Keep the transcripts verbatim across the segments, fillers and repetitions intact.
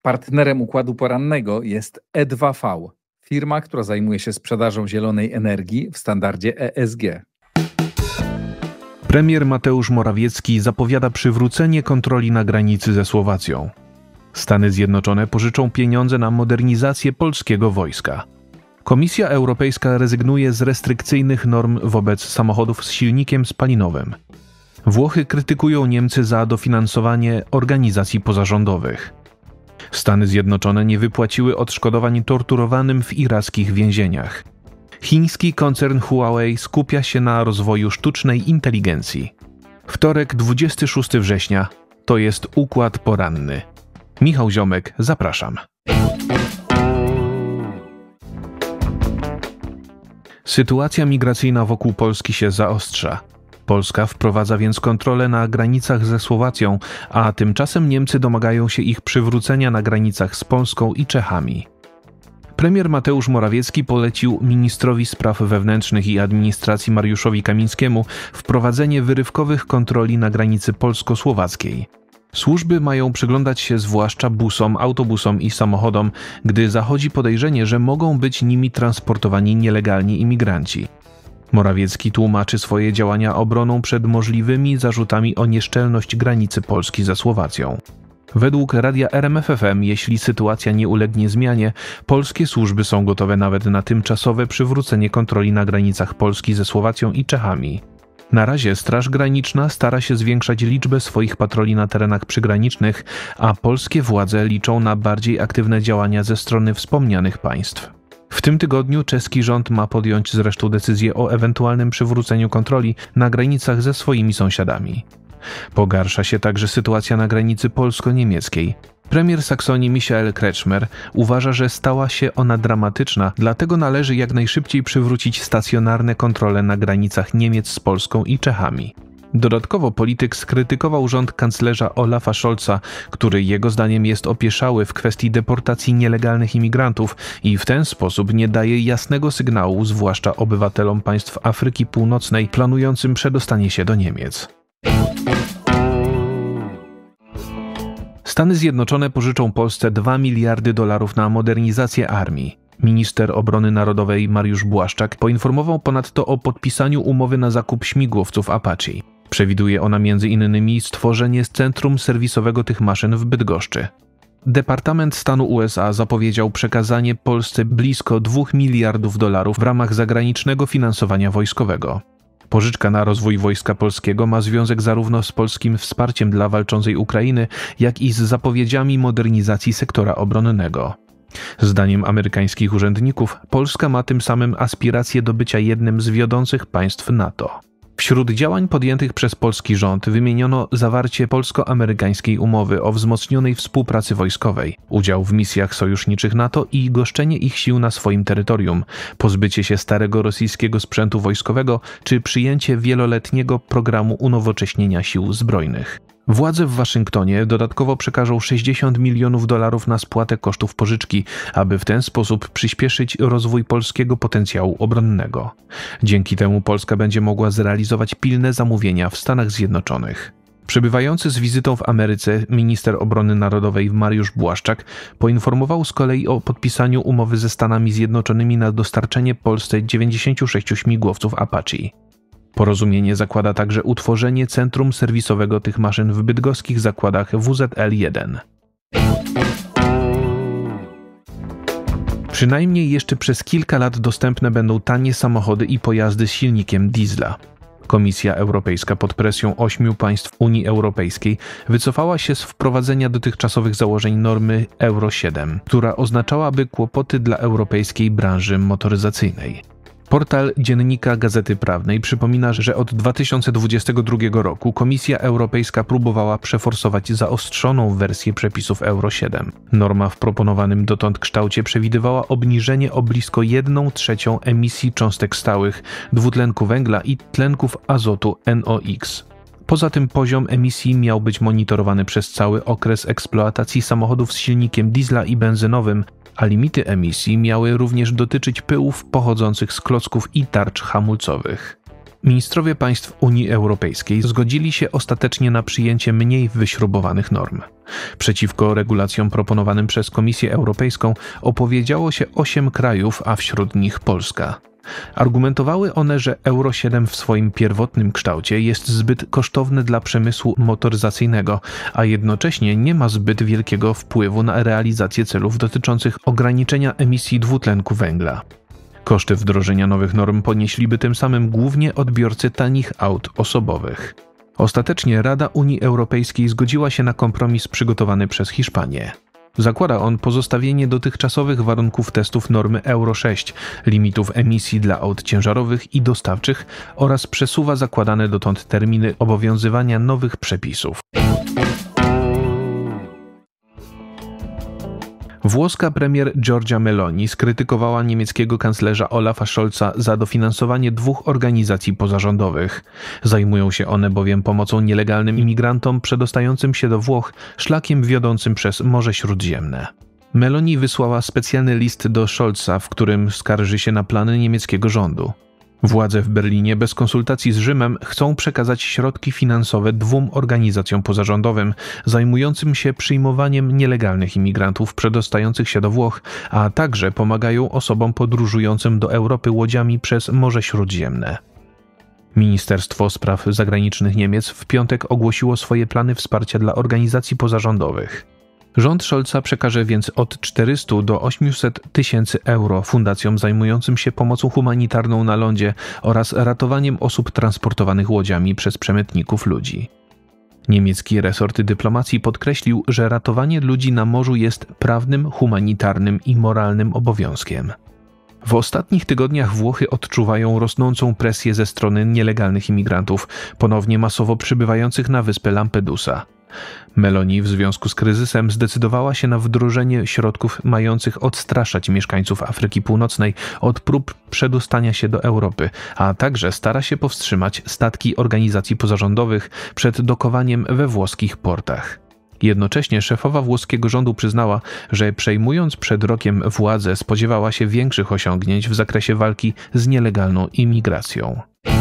Partnerem układu porannego jest E dwa V, firma, która zajmuje się sprzedażą zielonej energii w standardzie E S G. Premier Mateusz Morawiecki zapowiada przywrócenie kontroli na granicy ze Słowacją. Stany Zjednoczone pożyczą pieniądze na modernizację polskiego wojska. Komisja Europejska rezygnuje z restrykcyjnych norm wobec samochodów z silnikiem spalinowym. Włochy krytykują Niemcy za dofinansowanie organizacji pozarządowych. Stany Zjednoczone nie wypłaciły odszkodowań torturowanym w irackich więzieniach. Chiński koncern Huawei skupia się na rozwoju sztucznej inteligencji. Wtorek, dwudziestego szóstego września, to jest Układ Poranny. Michał Ziomek, zapraszam. Sytuacja migracyjna wokół Polski się zaostrza. Polska wprowadza więc kontrolę na granicach ze Słowacją, a tymczasem Niemcy domagają się ich przywrócenia na granicach z Polską i Czechami. Premier Mateusz Morawiecki polecił ministrowi spraw wewnętrznych i administracji Mariuszowi Kamińskiemu wprowadzenie wyrywkowych kontroli na granicy polsko-słowackiej. Służby mają przyglądać się zwłaszcza busom, autobusom i samochodom, gdy zachodzi podejrzenie, że mogą być nimi transportowani nielegalni imigranci. Morawiecki tłumaczy swoje działania obroną przed możliwymi zarzutami o nieszczelność granicy Polski ze Słowacją. Według radia R M F F M, jeśli sytuacja nie ulegnie zmianie, polskie służby są gotowe nawet na tymczasowe przywrócenie kontroli na granicach Polski ze Słowacją i Czechami. Na razie Straż Graniczna stara się zwiększać liczbę swoich patroli na terenach przygranicznych, a polskie władze liczą na bardziej aktywne działania ze strony wspomnianych państw. W tym tygodniu czeski rząd ma podjąć zresztą decyzję o ewentualnym przywróceniu kontroli na granicach ze swoimi sąsiadami. Pogarsza się także sytuacja na granicy polsko-niemieckiej. Premier Saksonii Michael Kretschmer uważa, że stała się ona dramatyczna, dlatego należy jak najszybciej przywrócić stacjonarne kontrole na granicach Niemiec z Polską i Czechami. Dodatkowo polityk skrytykował rząd kanclerza Olafa Scholza, który jego zdaniem jest opieszały w kwestii deportacji nielegalnych imigrantów i w ten sposób nie daje jasnego sygnału, zwłaszcza obywatelom państw Afryki Północnej planującym przedostanie się do Niemiec. Stany Zjednoczone pożyczą Polsce dwa miliardy dolarów na modernizację armii. Minister Obrony Narodowej Mariusz Błaszczak poinformował ponadto o podpisaniu umowy na zakup śmigłowców Apache. Przewiduje ona między innymi stworzenie centrum serwisowego tych maszyn w Bydgoszczy. Departament Stanu U S A zapowiedział przekazanie Polsce blisko dwóch miliardów dolarów w ramach zagranicznego finansowania wojskowego. Pożyczka na rozwój Wojska Polskiego ma związek zarówno z polskim wsparciem dla walczącej Ukrainy, jak i z zapowiedziami modernizacji sektora obronnego. Zdaniem amerykańskich urzędników Polska ma tym samym aspiracje do bycia jednym z wiodących państw NATO. Wśród działań podjętych przez polski rząd wymieniono zawarcie polsko-amerykańskiej umowy o wzmocnionej współpracy wojskowej, udział w misjach sojuszniczych NATO i goszczenie ich sił na swoim terytorium, pozbycie się starego rosyjskiego sprzętu wojskowego czy przyjęcie wieloletniego programu unowocześnienia sił zbrojnych. Władze w Waszyngtonie dodatkowo przekażą sześćdziesiąt milionów dolarów na spłatę kosztów pożyczki, aby w ten sposób przyspieszyć rozwój polskiego potencjału obronnego. Dzięki temu Polska będzie mogła zrealizować pilne zamówienia w Stanach Zjednoczonych. Przebywający z wizytą w Ameryce minister obrony narodowej Mariusz Błaszczak poinformował z kolei o podpisaniu umowy ze Stanami Zjednoczonymi na dostarczenie Polsce dziewięćdziesięciu sześciu śmigłowców Apache. Porozumienie zakłada także utworzenie centrum serwisowego tych maszyn w bydgoskich zakładach W Z L jeden. Przynajmniej jeszcze przez kilka lat dostępne będą tanie samochody i pojazdy z silnikiem diesla. Komisja Europejska pod presją ośmiu państw Unii Europejskiej wycofała się z wprowadzenia dotychczasowych założeń normy Euro siedem, która oznaczałaby kłopoty dla europejskiej branży motoryzacyjnej. Portal Dziennika Gazety Prawnej przypomina, że od dwa tysiące dwudziestego drugiego roku Komisja Europejska próbowała przeforsować zaostrzoną wersję przepisów Euro siedem. Norma w proponowanym dotąd kształcie przewidywała obniżenie o blisko jedną trzecią emisji cząstek stałych, dwutlenku węgla i tlenków azotu N O X. Poza tym poziom emisji miał być monitorowany przez cały okres eksploatacji samochodów z silnikiem diesla i benzynowym, a limity emisji miały również dotyczyć pyłów pochodzących z klocków i tarcz hamulcowych. Ministrowie państw Unii Europejskiej zgodzili się ostatecznie na przyjęcie mniej wyśrubowanych norm. Przeciwko regulacjom proponowanym przez Komisję Europejską opowiedziało się osiem krajów, a wśród nich Polska. Argumentowały one, że Euro siedem w swoim pierwotnym kształcie jest zbyt kosztowne dla przemysłu motoryzacyjnego, a jednocześnie nie ma zbyt wielkiego wpływu na realizację celów dotyczących ograniczenia emisji dwutlenku węgla. Koszty wdrożenia nowych norm ponieśliby tym samym głównie odbiorcy tanich aut osobowych. Ostatecznie Rada Unii Europejskiej zgodziła się na kompromis przygotowany przez Hiszpanię. Zakłada on pozostawienie dotychczasowych warunków testów normy Euro sześć, limitów emisji dla aut ciężarowych i dostawczych oraz przesuwa zakładane dotąd terminy obowiązywania nowych przepisów. Włoska premier Giorgia Meloni skrytykowała niemieckiego kanclerza Olafa Scholza za dofinansowanie dwóch organizacji pozarządowych. Zajmują się one bowiem pomocą nielegalnym imigrantom przedostającym się do Włoch szlakiem wiodącym przez Morze Śródziemne. Meloni wysłała specjalny list do Scholza, w którym skarży się na plany niemieckiego rządu. Władze w Berlinie bez konsultacji z Rzymem chcą przekazać środki finansowe dwóm organizacjom pozarządowym zajmującym się przyjmowaniem nielegalnych imigrantów przedostających się do Włoch, a także pomagają osobom podróżującym do Europy łodziami przez Morze Śródziemne. Ministerstwo Spraw Zagranicznych Niemiec w piątek ogłosiło swoje plany wsparcia dla organizacji pozarządowych. Rząd Scholza przekaże więc od czterystu do ośmiuset tysięcy euro fundacjom zajmującym się pomocą humanitarną na lądzie oraz ratowaniem osób transportowanych łodziami przez przemytników ludzi. Niemiecki resort dyplomacji podkreślił, że ratowanie ludzi na morzu jest prawnym, humanitarnym i moralnym obowiązkiem. W ostatnich tygodniach Włochy odczuwają rosnącą presję ze strony nielegalnych imigrantów, ponownie masowo przybywających na wyspę Lampedusa. Meloni w związku z kryzysem zdecydowała się na wdrożenie środków mających odstraszać mieszkańców Afryki Północnej od prób przedostania się do Europy, a także stara się powstrzymać statki organizacji pozarządowych przed dokowaniem we włoskich portach. Jednocześnie szefowa włoskiego rządu przyznała, że przejmując przed rokiem władzę spodziewała się większych osiągnięć w zakresie walki z nielegalną imigracją.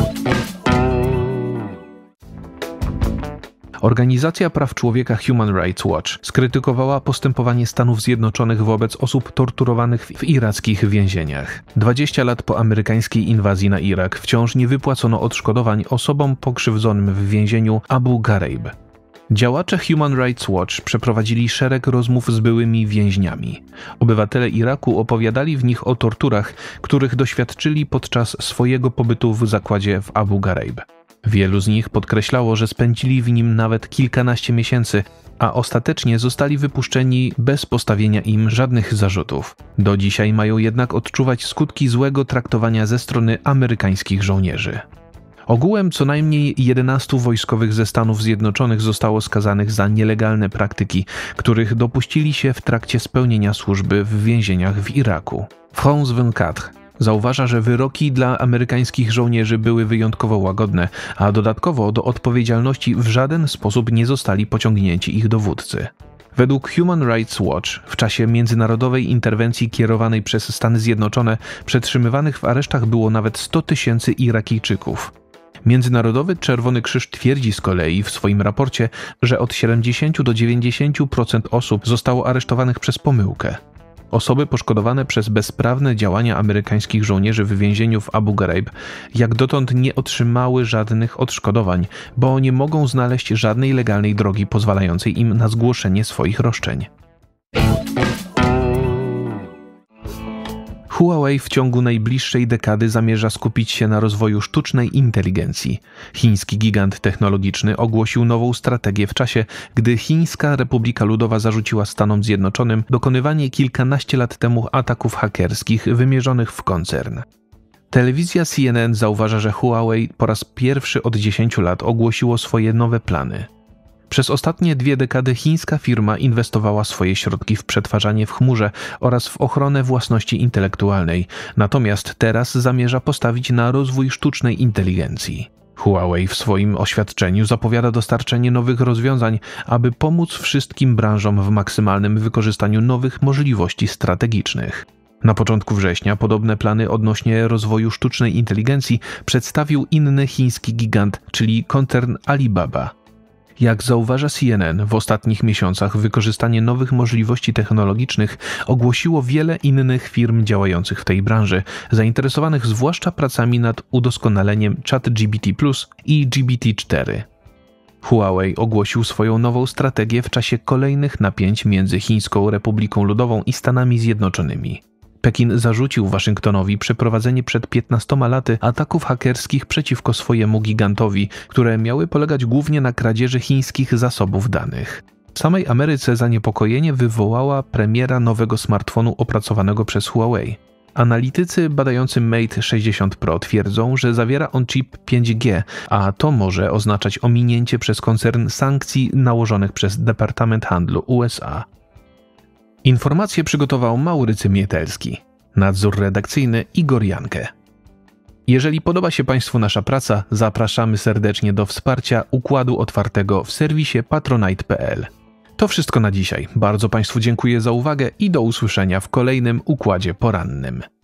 Organizacja praw człowieka Human Rights Watch skrytykowała postępowanie Stanów Zjednoczonych wobec osób torturowanych w irackich więzieniach. dwadzieścia lat po amerykańskiej inwazji na Irak wciąż nie wypłacono odszkodowań osobom pokrzywdzonym w więzieniu Abu Ghraib. Działacze Human Rights Watch przeprowadzili szereg rozmów z byłymi więźniami. Obywatele Iraku opowiadali w nich o torturach, których doświadczyli podczas swojego pobytu w zakładzie w Abu Ghraib. Wielu z nich podkreślało, że spędzili w nim nawet kilkanaście miesięcy, a ostatecznie zostali wypuszczeni bez postawienia im żadnych zarzutów. Do dzisiaj mają jednak odczuwać skutki złego traktowania ze strony amerykańskich żołnierzy. Ogółem co najmniej jedenastu wojskowych ze Stanów Zjednoczonych zostało skazanych za nielegalne praktyki, których dopuścili się w trakcie spełnienia służby w więzieniach w Iraku. France dwadzieścia cztery zauważa, że wyroki dla amerykańskich żołnierzy były wyjątkowo łagodne, a dodatkowo do odpowiedzialności w żaden sposób nie zostali pociągnięci ich dowódcy. Według Human Rights Watch w czasie międzynarodowej interwencji kierowanej przez Stany Zjednoczone przetrzymywanych w aresztach było nawet sto tysięcy Irakijczyków. Międzynarodowy Czerwony Krzyż twierdzi z kolei w swoim raporcie, że od siedemdziesięciu do dziewięćdziesięciu procent osób zostało aresztowanych przez pomyłkę. Osoby poszkodowane przez bezprawne działania amerykańskich żołnierzy w więzieniu w Abu Ghraib jak dotąd nie otrzymały żadnych odszkodowań, bo nie mogą znaleźć żadnej legalnej drogi pozwalającej im na zgłoszenie swoich roszczeń. Huawei w ciągu najbliższej dekady zamierza skupić się na rozwoju sztucznej inteligencji. Chiński gigant technologiczny ogłosił nową strategię w czasie, gdy Chińska Republika Ludowa zarzuciła Stanom Zjednoczonym dokonywanie kilkanaście lat temu ataków hakerskich wymierzonych w koncern. Telewizja C N N zauważa, że Huawei po raz pierwszy od dziesięciu lat ogłosiło swoje nowe plany. Przez ostatnie dwie dekady chińska firma inwestowała swoje środki w przetwarzanie w chmurze oraz w ochronę własności intelektualnej, natomiast teraz zamierza postawić na rozwój sztucznej inteligencji. Huawei w swoim oświadczeniu zapowiada dostarczenie nowych rozwiązań, aby pomóc wszystkim branżom w maksymalnym wykorzystaniu nowych możliwości strategicznych. Na początku września podobne plany odnośnie rozwoju sztucznej inteligencji przedstawił inny chiński gigant, czyli koncern Alibaba. Jak zauważa C N N, w ostatnich miesiącach wykorzystanie nowych możliwości technologicznych ogłosiło wiele innych firm działających w tej branży, zainteresowanych zwłaszcza pracami nad udoskonaleniem ChatGPT plus i G P T cztery. Huawei ogłosił swoją nową strategię w czasie kolejnych napięć między Chińską Republiką Ludową i Stanami Zjednoczonymi. Pekin zarzucił Waszyngtonowi przeprowadzenie przed piętnastoma laty ataków hakerskich przeciwko swojemu gigantowi, które miały polegać głównie na kradzieży chińskich zasobów danych. W samej Ameryce zaniepokojenie wywołała premiera nowego smartfonu opracowanego przez Huawei. Analitycy badający Mate sześćdziesiąt Pro twierdzą, że zawiera on chip pięć G, a to może oznaczać ominięcie przez koncern sankcji nałożonych przez Departament Handlu U S A. Informacje przygotował Maurycy Mietelski. Nadzór redakcyjny Igor Jankę. Jeżeli podoba się Państwu nasza praca, zapraszamy serdecznie do wsparcia Układu Otwartego w serwisie patronite kropka p l. To wszystko na dzisiaj. Bardzo Państwu dziękuję za uwagę i do usłyszenia w kolejnym Układzie Porannym.